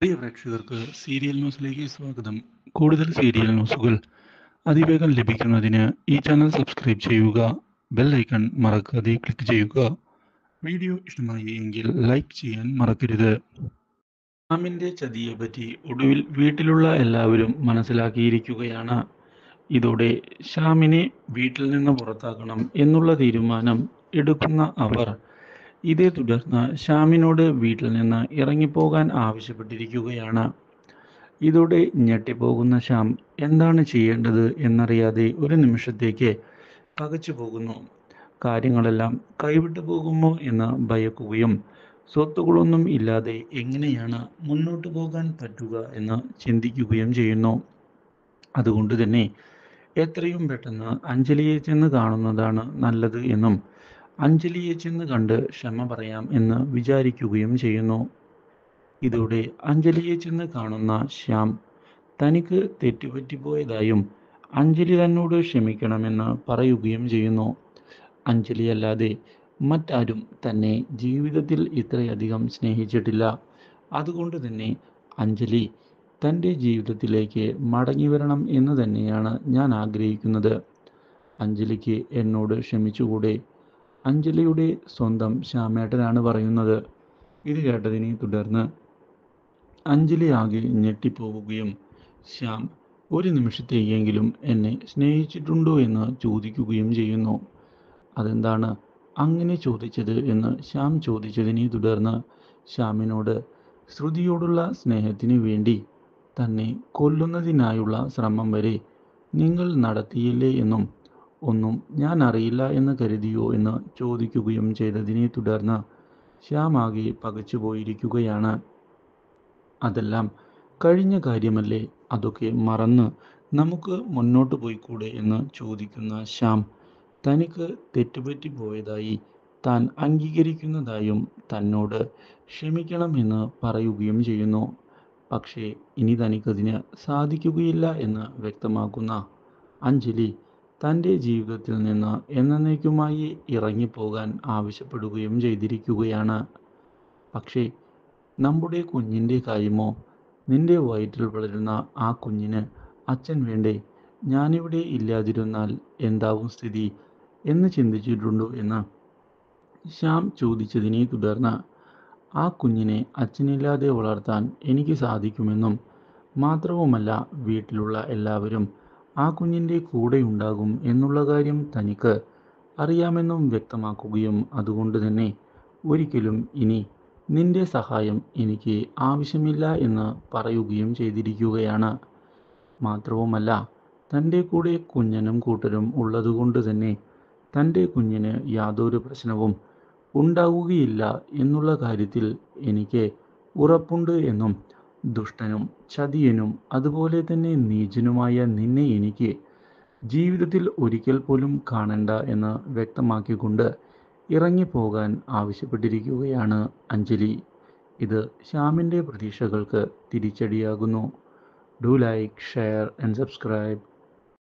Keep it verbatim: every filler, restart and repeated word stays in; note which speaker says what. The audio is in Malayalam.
Speaker 1: പ്രിയ പ്രേക്ഷകർക്ക് സീരിയൽ ന്യൂസിലേക്ക് സ്വാഗതം. കൂടുതൽ സീരിയൽ ന്യൂസുകൾ അതിവേഗം ലഭിക്കുന്നതിന് ഈ ചാനൽ സബ്സ്ക്രൈബ് ചെയ്യുക. ബെൽ ഐക്കൺ മറക്കാതെ ക്ലിക്ക് ചെയ്യുക. വീഡിയോ ഇഷ്ടമായി എങ്കിൽ ലൈക്ക് ചെയ്യാൻ മറക്കരുത്. ഷാമിന്റെ ചതിയെപ്പറ്റി ഒടുവിൽ വീട്ടിലുള്ള എല്ലാവരും മനസ്സിലാക്കിയിരിക്കുകയാണ്. ഇതോടെ ഷാമിനെ വീട്ടിൽ നിന്ന് പുറത്താക്കണം എന്നുള്ള തീരുമാനം എടുക്കുന്ന അവർ ഇതേ തുടർന്ന് ഷാമിനോട് വീട്ടിൽ നിന്ന് ഇറങ്ങിപ്പോകാൻ ആവശ്യപ്പെട്ടിരിക്കുകയാണ്. ഇതോടെ ഞെട്ടിപ്പോകുന്ന ശ്യാം എന്താണ് ചെയ്യേണ്ടത് എന്നറിയാതെ ഒരു നിമിഷത്തേക്ക് പകച്ചു പോകുന്നു. കാര്യങ്ങളെല്ലാം കൈവിട്ടു പോകുമോ എന്ന് ഭയക്കുകയും സ്വത്തുകളൊന്നും ഇല്ലാതെ എങ്ങനെയാണ് മുന്നോട്ട് പോകാൻ പറ്റുക എന്ന് ചിന്തിക്കുകയും ചെയ്യുന്നു. അതുകൊണ്ട് തന്നെ എത്രയും പെട്ടെന്ന് അഞ്ജലിയെ ചെന്ന് കാണുന്നതാണ് നല്ലത് എന്നും അഞ്ജലിയെ ചെന്ന് കണ്ട് ക്ഷമ പറയാം എന്ന് വിചാരിക്കുകയും ചെയ്യുന്നു. ഇതോടെ അഞ്ജലിയെ ചെന്ന് കാണുന്ന ശ്യാം തനിക്ക് തെറ്റുപറ്റിപ്പോയതായും അഞ്ജലി തന്നോട് ക്ഷമിക്കണമെന്ന് പറയുകയും ചെയ്യുന്നു. അഞ്ജലിയല്ലാതെ മറ്റാരും തന്നെ ജീവിതത്തിൽ ഇത്രയധികം സ്നേഹിച്ചിട്ടില്ല. അതുകൊണ്ട് തന്നെ അഞ്ജലി തൻ്റെ ജീവിതത്തിലേക്ക് മടങ്ങി വരണം എന്ന് തന്നെയാണ് ഞാൻ ആഗ്രഹിക്കുന്നത്. അഞ്ജലിക്ക് എന്നോട് ക്ഷമിച്ചുകൂടെ? അഞ്ജലിയുടെ സ്വന്തം ശ്യാമേട്ടനാണ് പറയുന്നത്. ഇത് കേട്ടതിനെ തുടർന്ന് അഞ്ജലി ആകെ ഞെട്ടിപ്പോവുകയും ശ്യാം ഒരു നിമിഷത്തേക്കെങ്കിലും എന്നെ സ്നേഹിച്ചിട്ടുണ്ടോ എന്ന് ചോദിക്കുകയും ചെയ്യുന്നു. അതെന്താണ് അങ്ങനെ ചോദിച്ചത് എന്ന് ശ്യാം ചോദിച്ചതിനെ തുടർന്ന് ശ്യാമിനോട് ശ്രുതിയോടുള്ള സ്നേഹത്തിന് വേണ്ടി തന്നെ കൊല്ലുന്നതിനായുള്ള ശ്രമം വരെ നിങ്ങൾ നടത്തിയില്ലേ എന്നും ഒന്നും ഞാൻ അറിയില്ല എന്ന് കരുതിയോ എന്ന് ചോദിക്കുകയും ചെയ്തതിനെ തുടർന്ന് ശ്യാം ആകെ പകച്ചുപോയിരിക്കുകയാണ്. അതെല്ലാം കഴിഞ്ഞ കാര്യമല്ലേ, അതൊക്കെ മറന്ന് നമുക്ക് മുന്നോട്ട് പോയിക്കൂടെ എന്ന് ചോദിക്കുന്ന ശ്യാം തനിക്ക് തെറ്റുപറ്റി പോയതായി താൻ അംഗീകരിക്കുന്നതായും തന്നോട് ക്ഷമിക്കണമെന്ന് പറയുകയും ചെയ്യുന്നു. പക്ഷേ ഇനി തനിക്കതിന് സാധിക്കുകയില്ല എന്ന് വ്യക്തമാക്കുന്ന അഞ്ജലി തൻ്റെ ജീവിതത്തിൽ നിന്ന് എന്നേക്കുമായി ഇറങ്ങിപ്പോകാൻ ആവശ്യപ്പെടുകയും ചെയ്തിരിക്കുകയാണ്. പക്ഷേ നമ്മുടെ കുഞ്ഞിൻ്റെ കാര്യമോ? നിന്റെ വയറ്റിൽ വളരുന്ന ആ കുഞ്ഞിന് അച്ഛൻ വേണ്ടേ? ഞാനിവിടെ ഇല്ലാതിരുന്നാൽ എന്താവും സ്ഥിതി എന്ന് ചിന്തിച്ചിട്ടുണ്ടോ എന്ന് ശ്യാം ചോദിച്ചതിനെ തുടർന്ന് ആ കുഞ്ഞിനെ അച്ഛനില്ലാതെ വളർത്താൻ എനിക്ക് സാധിക്കുമെന്നും മാത്രവുമല്ല വീട്ടിലുള്ള എല്ലാവരും ആ കുഞ്ഞിൻ്റെ കൂടെ ഉണ്ടാകും എന്നുള്ള കാര്യം തനിക്ക് അറിയാമെന്നും വ്യക്തമാക്കുകയും അതുകൊണ്ട് തന്നെ ഒരിക്കലും ഇനി നിന്റെ സഹായം എനിക്ക് ആവശ്യമില്ല എന്ന് പറയുകയും ചെയ്തിരിക്കുകയാണ്. മാത്രവുമല്ല തൻ്റെ കൂടെ കുഞ്ഞനും കൂട്ടരും ഉള്ളതുകൊണ്ട് തന്നെ തൻ്റെ കുഞ്ഞിന് യാതൊരു പ്രശ്നവും ഉണ്ടാവുകയില്ല എന്നുള്ള കാര്യത്തിൽ എനിക്ക് ഉറപ്പുണ്ട് എന്നും ദുഷ്ടനും ചതിയനും അതുപോലെ തന്നെ നീചനുമായ നിന്നെ എനിക്ക് ജീവിതത്തിൽ ഒരിക്കൽ പോലും കാണണ്ട എന്ന് വ്യക്തമാക്കിക്കൊണ്ട് ഇറങ്ങിപ്പോകാൻ ആവശ്യപ്പെട്ടിരിക്കുകയാണ് അഞ്ജലി. ഇത് ശ്യാമിൻ്റെ പ്രതീക്ഷകൾക്ക് തിരിച്ചടിയാകുന്നു. Do like, share and subscribe.